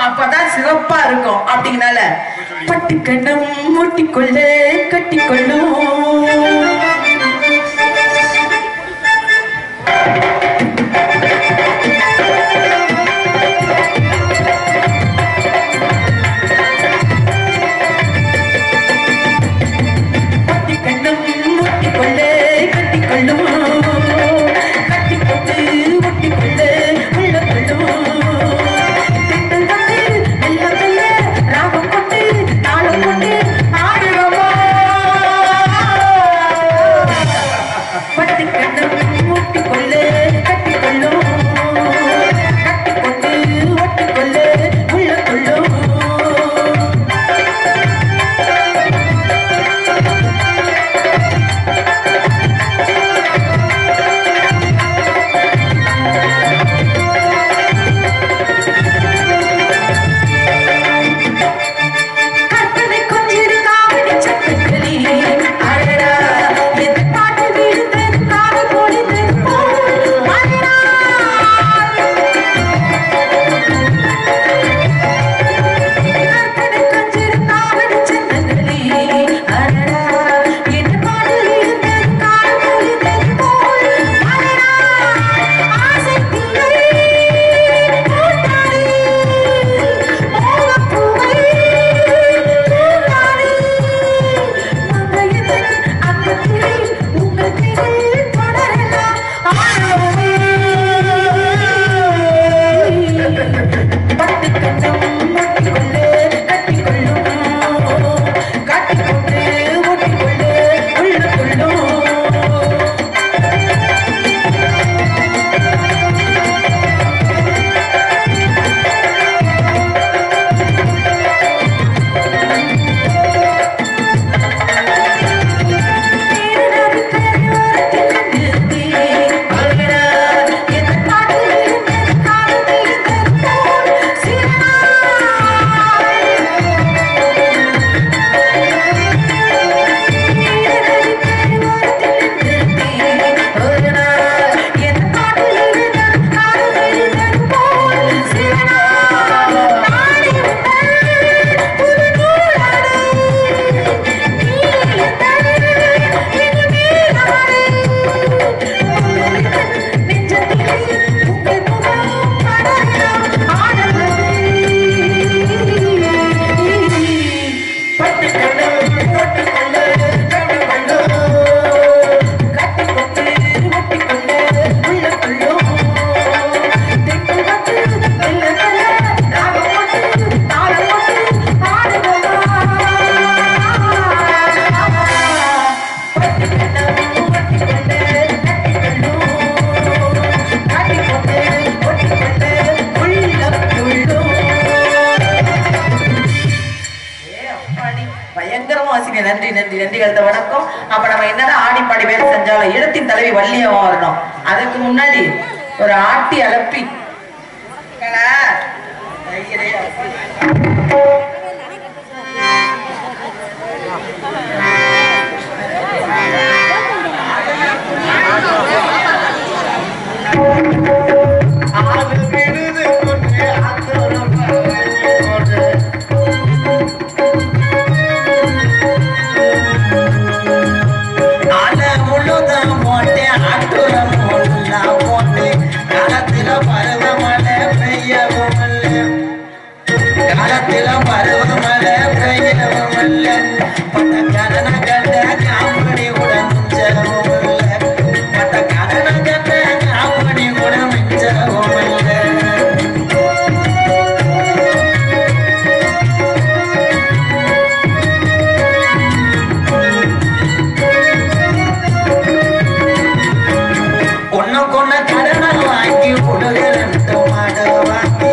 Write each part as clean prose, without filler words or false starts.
அப்பதான் சிறப்பா இருக்கும். அப்படிங்கனால பட்டுக்கண்ணம் மூட்டிக்கொள்ள கட்டிக்கொள்ளும். நன்றி நன்றி நன்றி கலந்த வணக்கம். அப்ப நம்ம என்னதான் ஆடி பாடி வேலை செஞ்சாலும் இடத்தின் தலைவி வள்ளியமா வரணும். அதுக்கு முன்னாடி ஒரு ஆட்டி அலப்பி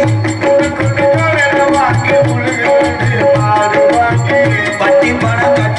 பட்டி பணம்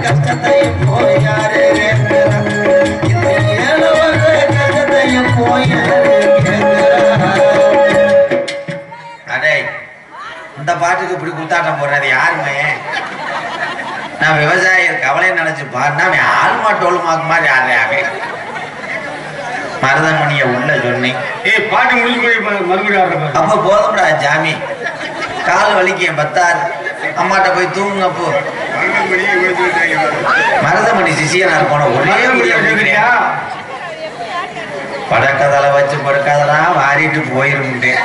கஷ்டத்தையும் போய் யாரு கேட்கிறா இந்த ஏழை வர்ற கஷ்டத்தையும் போய் யாரு கேட்கிறா அடே இந்த பாட்டுக்கு இப்படி குத்தாட்டம் போடுறது யாருமே நான் விவசாயி கவலை நினைச்சு பாருன்னா அவன் ஆள் மாட்டோலுமாக்கு மாதிரி யாரு மருதமணிய உள்ள சொன்னேன் பாட்டு முடிஞ்சு மறுபடியும் அப்ப போதும்டா ஜாமி கால் வலிக்க பத்தாரு அம்மாட்ட போய் தூங்குங்க அப்போ மருதமணி சிசியனா போன ஒரே முடியா படக்கதலை வச்சு படுக்காதெல்லாம் வாரிட்டு போயிருந்தேன்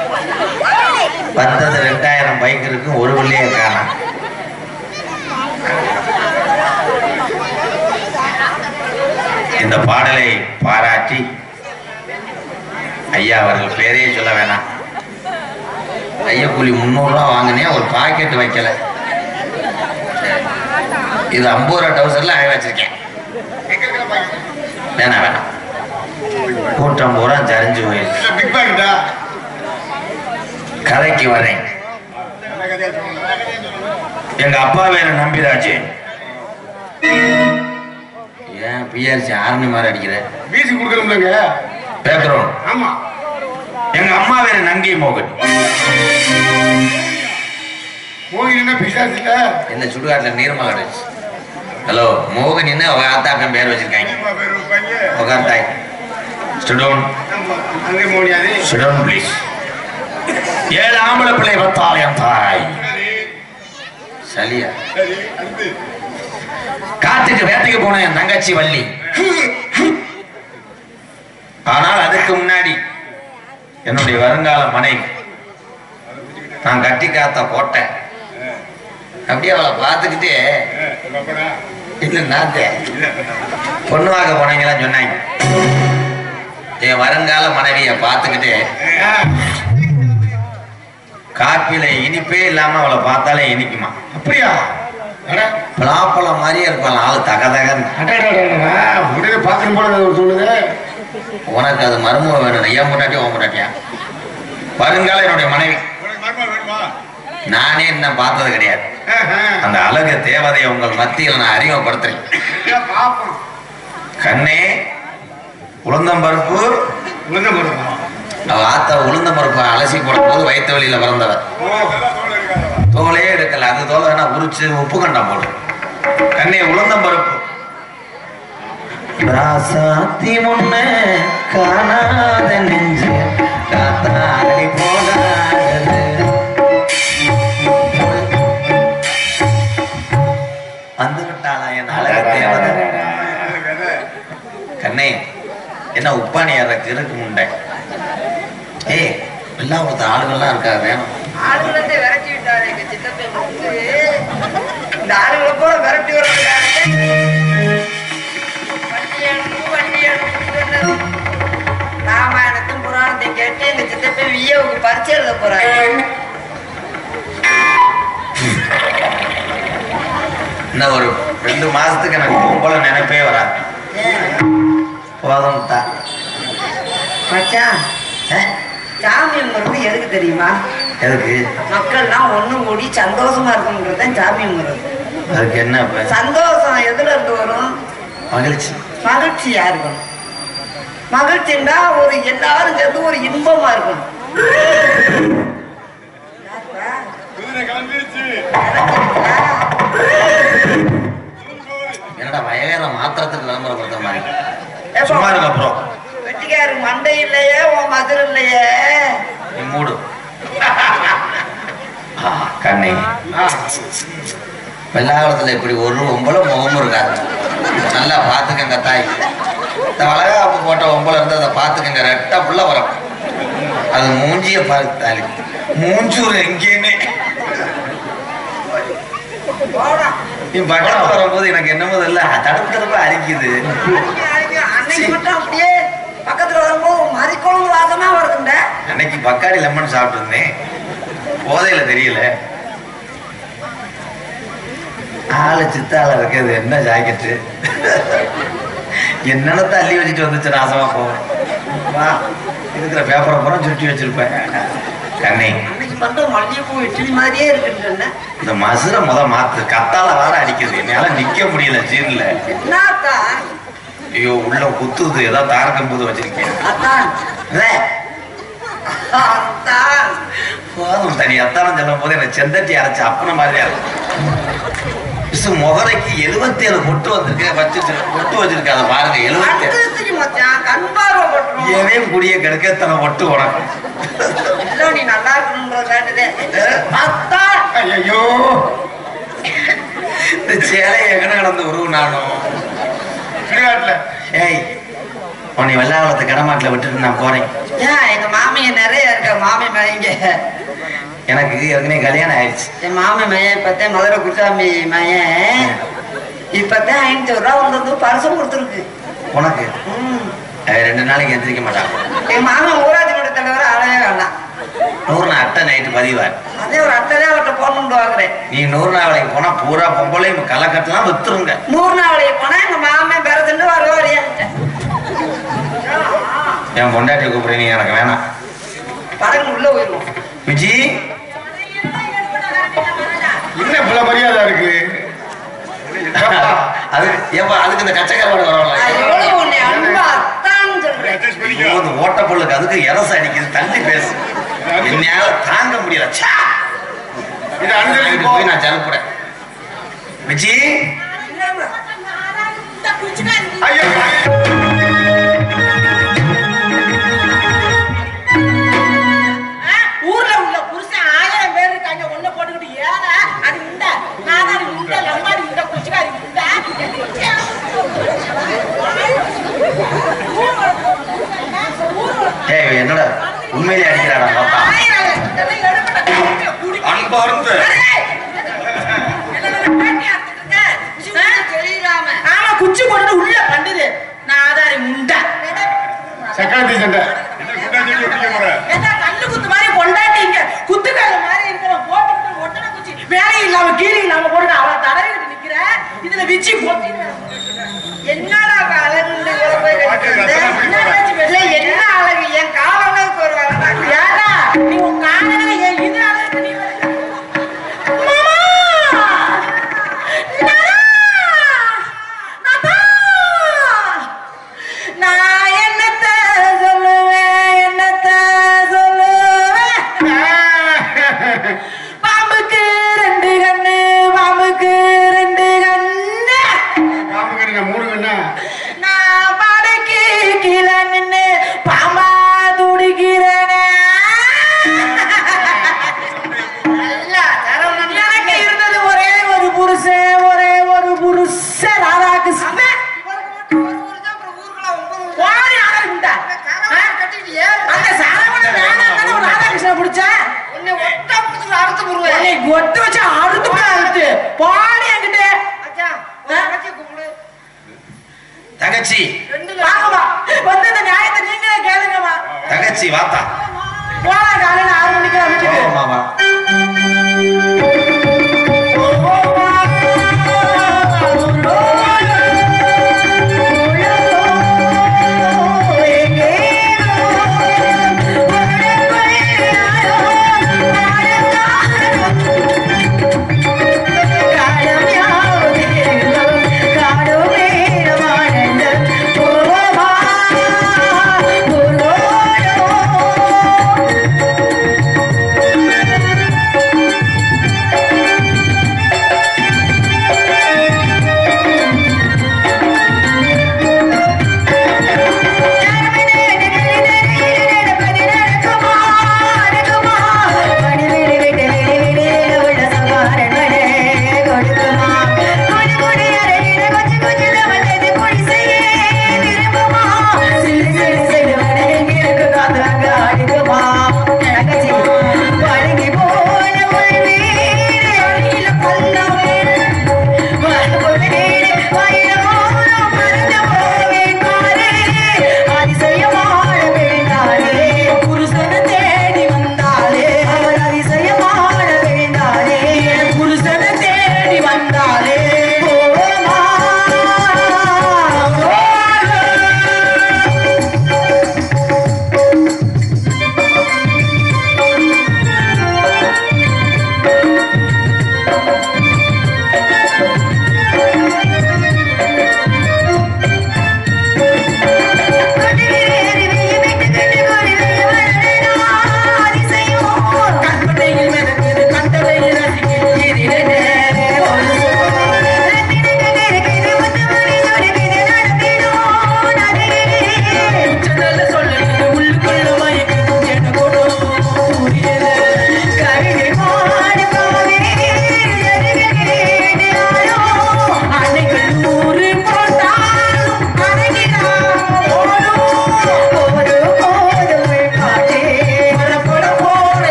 வந்தது 2000 பைக் இருக்கு ஒரு வழியே காணாம் இந்த பாடலை பாராட்டி ஐயா அவர்கள் பேரையே சொல்ல வேணாம் ஐயா கூலி 300 ரூபா வாங்கினேன் ஒரு பாக்கெட் வைக்கல இது 50 ரூபா டவுசர்ல ஆகி வச்சிருக்கேன் வேணாம் வேணாம் கூட்டம் பூரா சரிஞ்சு போயிடுச்சு கதைக்கு வரேன் எங்க அப்பா வேற நம்பிராஜ் ஏன் பிஆர்சி ஆர்மி மாதிரி அடிக்கிற வீசி கொடுக்கணும்லங்க பேக்ரவுண்ட் ஆமா எங்க அம்மா வேற நங்கை மோகன் மோகினா பிசாசு இல்ல இந்த சுடுகாட்டுல நீர்மலை அடிச்சு ஹலோ மோகன் அவ ஆத்தாக்கம் பேர் வச்சிருக்காங்க உட்கார் தாய் ஸ்டுடோன் அங்கே மோனியாது ஸ்டுடோன் ப்ளீஸ் 7 ஆம்பளை பிள்ளை வத்தாள் என் தாய் சலியா காட்டுக்கு வேட்டைக்கு போன என் தங்கச்சி வள்ளி ஆனால் அதுக்கு முன்னாடி என்னுடைய வருங்கால மனைவி நான் கட்டி காத்த கோட்டை அப்படியே அவளை பார்த்துக்கிட்டே இல்ல நாத்தே பொண்ணு வாங்க போனீங்களாம் சொன்னாங்க என் வருங்கால மனைவியை பார்த்துக்கிட்டே காப்பில இனிப்பே இல்லாம அவளை பார்த்தாலே இனிக்குமா அப்படியா பலாப்பழம் மாதிரியே இருப்பாள் ஆளு தகதகன்னு உடனே பார்க்கணும் போல ஒரு சொல்லுது உனக்கு அது மருமக வேணும் ஐயா முட்டாட்டியா ஓ முட்டாட்டியா வருங்கால என்னுடைய மனைவி நானே என்ன பார்த்தது கிடையாது அந்த அழகு தேவதையை உங்கள் மத்தியில் நான் அறிமுகப்படுத்துறேன் கண்ணே உளுந்தம்பருப்பு அவ ஆத்தா உளுந்தம்பருப்பை அலசி போடும் போது வயிற்று வழியில பிறந்தவர் தோலே எடுக்கல அது தோலை வேணா உரிச்சு உப்பு கண்டா போடும் கண்ணே உளுந்தம்பருப்பு ராசாத்தி முன்ன காணாத நெஞ்சு காத்தாடி போகாதது வந்து விட்டாளா என் அழகு தேவதை கண்ணே என்ன உப்பானி அதற்கு இருக்கு முண்டை ஏய் எல்லாம் ஒருத்த ஆளுகள்லாம் இருக்கா வேணும் ஆளுகளத்தை விரட்டி விட்டாரு எங்க சித்தப்பை இந்த ஆளுகளை போல விரட்டி வர்றாங்க ராமாயணத்தும் புராணத்தை கேட்டு எங்க சித்தப்பை வியவுக்கு பரிச்சை எழுத போறாங்க இன்னும் ஒரு 2 மாசத்துக்கு எனக்கு போல நினைப்பே வராது போதும் தான் மச்சான் சாமி கும்பிடுறது எதுக்கு தெரியுமா எதுக்கு மக்கள்லாம் ஒண்ணு கூடி சந்தோஷமா இருக்கணுங்கிறது தான் சாமி கும்பிடுறது அதுக்கு என்ன சந்தோஷம் எதுல இருந்து வரும் மகிழ்ச்சி மகிழ்ச்சியா இருக்கணும் மகிழ்ச்சின்னா ஒரு எல்லாரும் சேர்ந்து ஒரு இன்பமா இருக்கணும் என்னடா வயவேற மாத்திரத்துக்கு விளம்பரப்படுத்த மாதிரி சும்மா இருக்கு அப்புறம் வெட்டிக்காரு மண்டை இல்லையே உன் மதுரை இல்லையே நீ மூடு கண்ணே வெள்ளாளத்துல இப்படி ஒரு ஒம்பளை முகமும் இருக்காது நல்லா பாத்துக்கங்க தாய் இந்த வளகாப்பு போட்ட ஒம்பளை இருந்து அதை பாத்துக்கங்க ரெட்டா புள்ள வரும் அது மூஞ்சிய பார்த்தாலே மூஞ்சூர் எங்கேன்னு நீ பக்கத்துல வரும்போது எனக்கு என்னமோ இல்ல தடுப்பு அரிக்குது அன்னைக்கு மட்டும் அப்படியே பக்கத்துல வரும்போது மறிக்கொழுங்கு வாசமா வருதுண்ட அன்னைக்கு பக்காடி லெமன் சாப்பிட்டு இருந்தேன் போதையில தெரியல ஆளு சித்தால இருக்கிறது என்ன ஜாக்கெட்டு என்னென்ன தள்ளி வச்சுட்டு வந்துச்சு நாசமா போவேன் வா இருக்கிற பேப்பரை பூரா சுருட்டி வச்சிருப்பேன் கண்ணே பண்ற மல்லிகைப்பூ இட்லி மாதிரியே இருக்குன்னு இந்த மசுரை மாத்து கத்தால வார அடிக்குது என்னால நிக்க முடியல ஜீன்ல. என்னக்கா? ஐயோ உள்ள குத்துது ஏதாவது தாரக்கம் போது வச்சிருக்கேன். அத்தான் அத்தான் போதும் தனி அத்தானம் சொல்லும் போது எனக்கு செந்தட்டி அரைச்ச அப்பன மாதிரியா இருக்கும். முகரைக்கு 77 பொட்டு வந்திருக்க பொட்டு வச்சிருக்க அதை பாருங்க. 77 எதையும் கூடிய கெடுக்கத்தனை பொட்டு உனக்கு. நீ நல்லா இருக்கணும்ன்றது ஐயோ இந்த சேலை எங்கன கிடந்து உருவு நானும் சுடுகாட்டுல. ஏய் உன்னை வெள்ளாவளத்தை கடமாட்டில் விட்டுட்டு நான் போறேன். ஏன் எங்க மாமிய நிறைய இருக்க மாமி மையங்க. எனக்கு ஏற்கனவே கல்யாணம் ஆயிடுச்சு. என் மாமி மையன் இப்பத்தான் மதுரை குசாமி மையன் இப்பத்தான் 500 ரூபா வந்து பரிசம் கொடுத்துருக்கு உனக்கு. 2 நாளைக்கு எந்திரிக்க மாட்டான். என் மாமன் ஊராட்சி மன்ற தலைவர் ஆளவே வேண்டாம். 100 நாள் அட்டை நைட்டு பதிவார். அதே ஒரு அட்டை தான் அவர்கிட்ட போடணும்னு வாங்குறேன். நீ 100 நாள் வேலைக்கு போனா பூரா பொம்பளையும் களைக்கட்டெல்லாம் வித்துருங்க. 100 நாள் வேலைக்கு போனா எங்க மாமன் பிறந்துட்டு வருவாரியா. என் பொண்டாட்டி கூப்பிடுறேன். நீ எனக்கு வேணாம். படகு உள்ள போயிருவோம். விஜி என்ன இவ்வளவு மரியாதை இருக்கு? அது ஏப்பா அதுக்கு இந்த கச்சக்காரோட வரவங்களா? எவ்வளவு உன்னை அன்பா அத்தான்னு சொல்றேன். ஓட்ட பொருளுக்கு அதுக்கு இரச அடிக்குது. தள்ளி பேசு. என்னால தாங்க முடியல. இது அனுசரிச்சு போய் நான் ஜலப்புறேன். விஜி ஐயோ ஊர்ல உள்ள புருஷன் 1000 பேர் இருக்காங்க. ஒண்ணு போட்டுக்கிட்டு ஏற அது இந்த நாதாரி இந்த லம்பாடி இந்த குச்சிக்காரி இந்த ஏய் என்னடா உண்மையிலே அடிக்கிறாடா பாப்பா. அன்பார்ந்த ஆமா குச்சி போட்டு உள்ள பண்ணுது நாதாரி முண்டை. சக்கரத்தி சண்டை. கல்லு குத்து மாதிரி கொண்டாட்டிங்க குத்துக்கால மாதிரி இருக்கிற போட்டுக்கிட்டு ஒட்டனை குச்சி வேலை இல்லாம கீழே இல்லாம போட்டு அவ தடவிட்டு நிக்கிற இதுல விச்சி போட்டு என்னடா அழகு என்ன அழகு என் காலங்களுக்கு ஒரு அழகு. ஏடா நீ உன் காதல ஏன் இது அழகு நீ நான் என்னத்த சொல்லுவேன் என்னத்த சொல்லுவேன். பாம்புக்கு 2 கண்ணு பாம்புக்கு 2 கண்ணு. பாம்பு கண்ணு 3 கண்ணா? நான் பாடைக்கு கீழே நின்னு பாம்பா துடிக்கிறேனே. எனக்கு இருந்தது ஒரே ஒரு புருஷன் ஒரே ஒரு புருஷன் ராதாகிருஷ்ணன். ஓடி ஆளு உண்டா? அந்த சாரவண வேணாம் ஒரு ராதாகிருஷ்ணன் பிடிச்சேன். உன்னை ஒட்டா பிடிச்சி அறுத்து போடுவேன். உன்னை கொட்டு வச்சு அறுத்து போய் அறுத்து பாடி என்கிட்ட. கூப்பிடு. தங்கச்சி வாங்கம்மா வந்து இந்த நியாயத்தை நீங்களே கேளுங்கம்மா. தங்கச்சி வாத்தா. போனா காலையில 6 மணிக்கு அமைச்சிட்டு மாமா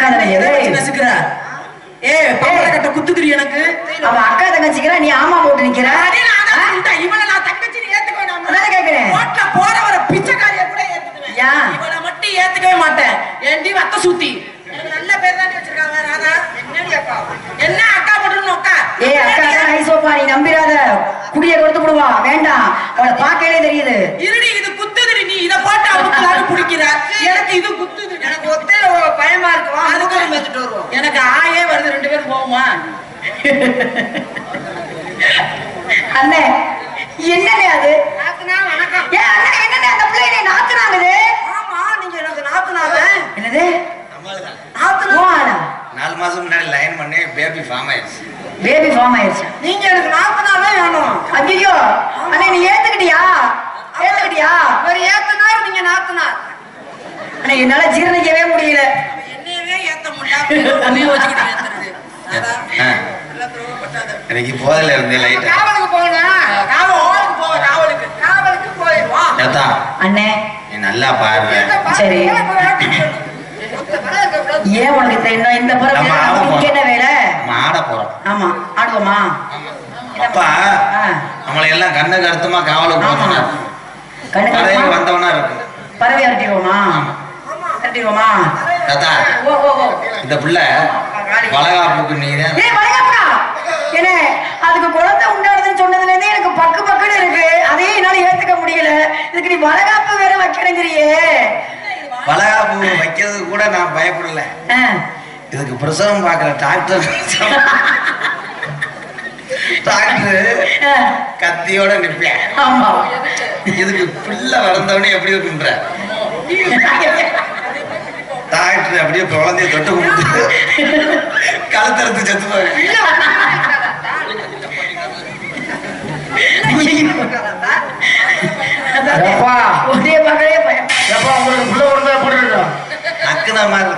எதை நசுக்கிற? கட்ட குத்துக்கிறீ எனக்கு. அவ அக்கா தங்கச்சிக்கிறா, நீ ஆமா போட்டு நிக்கிற. இவனை நான் தங்கச்சின்னு ஏத்துக்கணும். அதான் கேக்குறேன். ரோட்ல போறவர பிச்சைக்காரியா கூட ஏத்துக்குவேன். இவனை மட்டும் ஏத்துக்கவே மாட்டேன். ஏண்டி வத்த சுத்தி எனக்கு நல்ல பேர் தான் வச்சிருக்காங்க. ராதா என்னடி அக்கா? என்ன அக்கா போட்டுன்னு அக்கா? அக்கா தான் ஐசோப்பா, நீ நம்பிராத. குடிய கொடுத்து விடுவா. வேண்டாம், அவளை பார்க்கவே தெரியுது. இருடி, இது குத்துதுடி. நீ இத போட்டு அவளுக்கு குடிக்கிற. எனக்கு இது குத்துது. எனக்கு ஒத்தே பயமா இருக்கு. அதுக்கு மேத்துட்டு வருவோம். எனக்கு ஆயே வருது. 2 பேரும் போகுமா? அண்ணே என்னண்ணே அது? நாத்துனா வணக்கம். அண்ணே என்னண்ணே அந்த பிள்ளை நாத்துனாங்குது? ஆமா, நீங்க எனக்கு நாத்துனாத. என்னது? நாத்துனா 4 மாசம் முன்னாடி லைன் பண்ணி பேபி ஃபார்ம் ஆயிடுச்சு. பேபி ஃபார்ம் ஆயிடுச்சு. நீங்க எனக்கு நாத்துனாவே வேணும். ஐயோ அண்ணே, நீ ஏத்துக்கிட்டியா? ஏத்துக்கிட்டியா? ஒரு ஏத்துனார், நீங்க நாத்துனார். அண்ணே என்னால ஜீரணிக்கவே முடியல. என்னையவே ஏத்த முடியல. உன்னைய வச்சுக்கிட்டு ஏத்துறது. எனக்கு போதில இருந்து லைட் காவலுக்கு போகணும். காவலுக்கு போயிடுவா. அண்ணே நீ நல்லா பாரு. சரி, ஏன் உனக்கு இந்த பிறகு என்ன வேலை? நம்ம ஆட போறோம். ஆமா, ஆடுவோமா? அப்பா நம்மளை எல்லாம் கண்ணு கருத்துமா காவலுக்கு போகணும். கண்ணு வந்தவனா இருக்கு. பறவை அரட்டிடுவோமா? அரட்டிடுவோமா? இந்த பிள்ளை வளகாப்புக்கு நீதான். என்ன அதுக்கு குழந்தை உண்டாடுதுன்னு சொன்னதுல இருந்தே எனக்கு பக்கு பக்குன்னு இருக்கு. அதையே என்னால ஏத்துக்க முடியல. இதுக்கு நீ வளகாப்பு வேற வைக்கணுங்கிறியே. வளகாப்பு வைக்கிறது கூட நான் பயப்படல. இதுக்கு பிரசவம் பாக்குற டாக்டர் கத்தியோட நிப்பேன். ஆமா, இதுக்கு பிள்ளை வளர்ந்தவனே எப்படி இருக்குன்ற டாக்டர் அப்படியே குழந்தைய தொட்டு கும்பிட்டு கழுத்தறுத்து செத்துப்பாரு. ஒரே மகளே பயம். உங்களுக்கு புள்ள ஒருத்தா போட்டுருக்கோம். அக்குன மாதிரி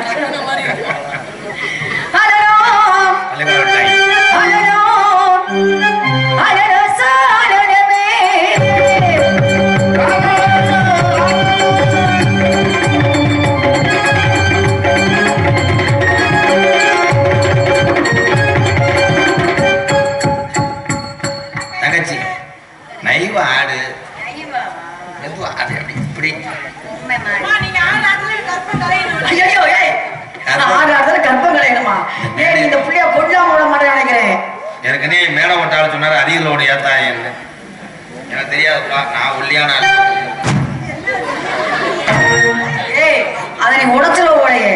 தங்கச்சி நைவ ஆடு மெதுவா ஆடு அப்படி இப்படி கற்பம் கலையணுமா? இந்த புள்ளைய கொல்லாம விட மாட்டேன் நினைக்கிறேன். ஏற்கனவே மேடை ஓட்டாளு சொன்னாரு அரியலோட ஏத்தாயன்னு. எனக்கு தெரியாதுப்பா, நான் ஒல்லியான ஆளு. அதை நீ உடச்சுல போலையே.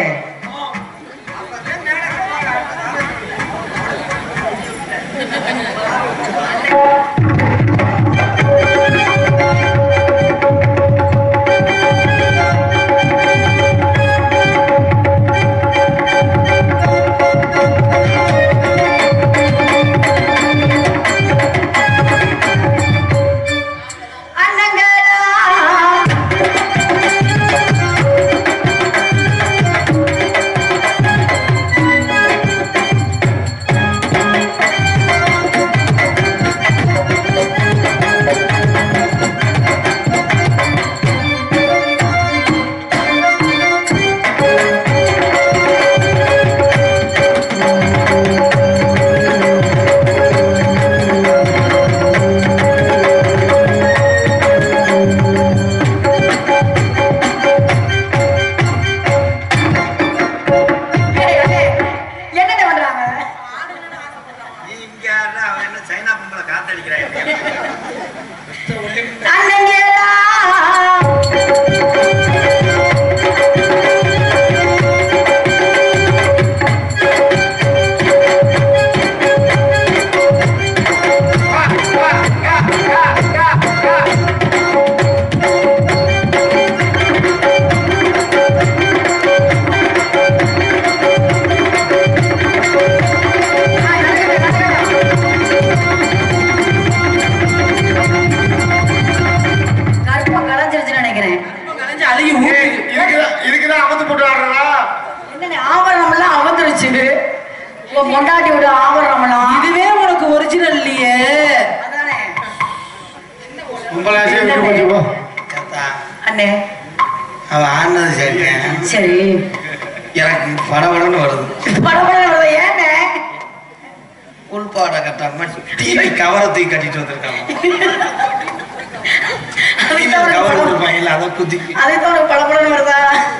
மொண்டாட்டியோட ஆவரணம்லாம் இதுவே உனக்கு ஒரிஜினல் இல்லையே. அண்ணே அவ ஆனது சரி சரி எனக்கு படபடன்னு வருது. படபடன்னு வருது. ஏன்னு உள்பாட கட்டாம டிவி கவரை தூக்கி கட்டிட்டு வந்திருக்காங்க. கவர் கொடுப்பாங்கல்ல அதை குத்தி அதுதான் உனக்கு படபடன்னு வருதா?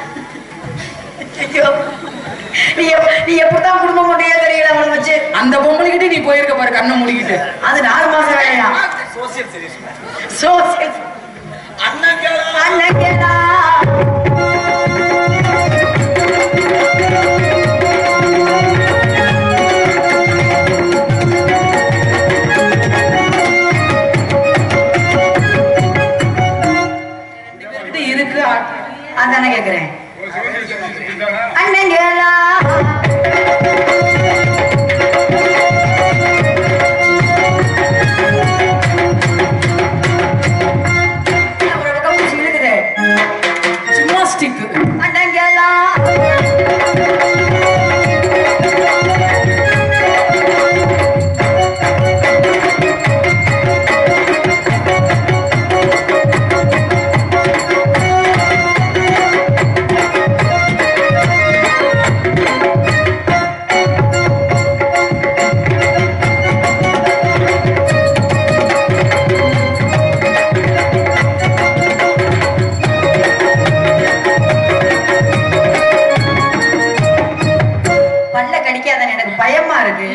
ஐயோ நீ எப்படிதான் குடும்பம் முடியே தெரியல அவளை வச்சு. அந்த பொம்பளைகிட்ட நீ போயிருக்க பாரு கண்ணை மூடிக்கிட்டு. அது 4 மாசம் வேலையா? சோசியல் அண்ணன் கேளா இருக்கு. அதானே கேக்குறேன். அண்ணன் கேளா ஜிம்னாஸ்டிக். அண்ணன் கேளா பயமா இருக்கு.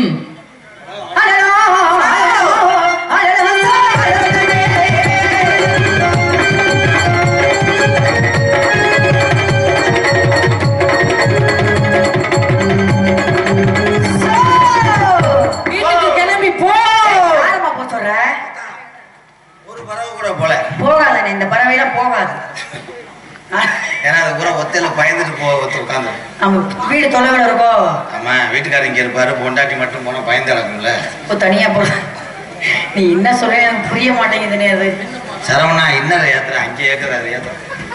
கிளம்பி போ. சொல்ற ஒரு பறவை கூட போல போகாதானே? இந்த பறவையெல்லாம் போகாது. ஏன்னா அது பூரா ஒத்தையில பயந்துட்டு உட்காந்து. நம்ம வீடு தொலைவில் இருக்கோ? ஆமா, வீட்டுக்காரர் இங்க இருப்பாரு, பொண்டாட்டி மட்டும் போனா பயந்து கிடக்கும்ல. இப்போ தனியா போற நீ என்ன சொல்ற எனக்கு புரிய மாட்டேங்குதுனே. அது சரவணா இன்னர ஏத்துற அங்கே ஏக்குறாரு ஏத்துற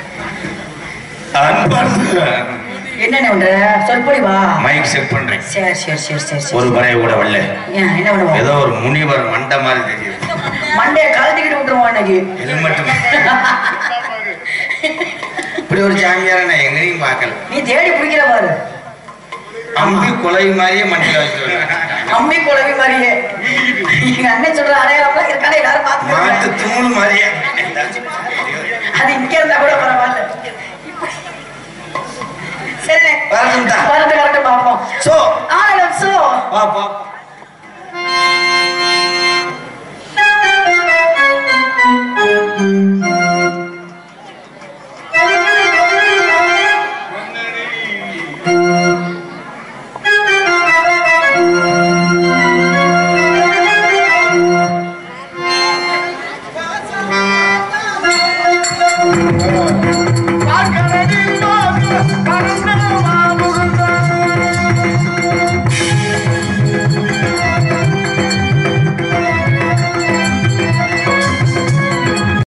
என்னென்ன பண்ற? சொற்பொழி வா. மைக் செட் பண்றேன். சரி சரி சரி சரி சரி. ஒரு பறவை கூட வரல. என்ன பண்ணுவோம்? ஏதோ ஒரு முனிவர் மண்டை மாதிரி தெரியுது. மண்டையை கழட்டிக்கிட்டு விட்டுருவோம் அன்னைக்கு. ஹெல்மெட் இப்படி ஒரு சாமியார நான் எங்கேயும் பார்க்கல. நீ தேடி பிடிக்கிற பாரு. அம்பி குலவி மாதிரியே மண்டியில வச்சு அம்பி குலவி மாதிரியே எங்க அண்ணன் சொல்ற அடையாளம் இருக்கானே எல்லாரும் பார்த்து மாட்டு தூள் மாதிரியே. அது இங்க இருந்தா கூட பரவாயில்ல. சரி வரட்டும் வரட்டும் பார்ப்போம். சோ ஆனந்தம் சோ பாப்பா